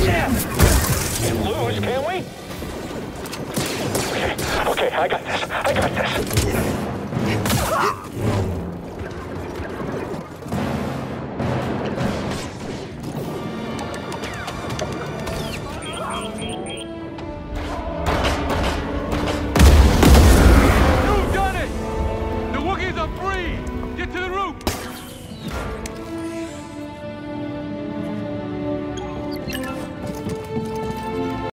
Can't lose, can we? Okay, I got this.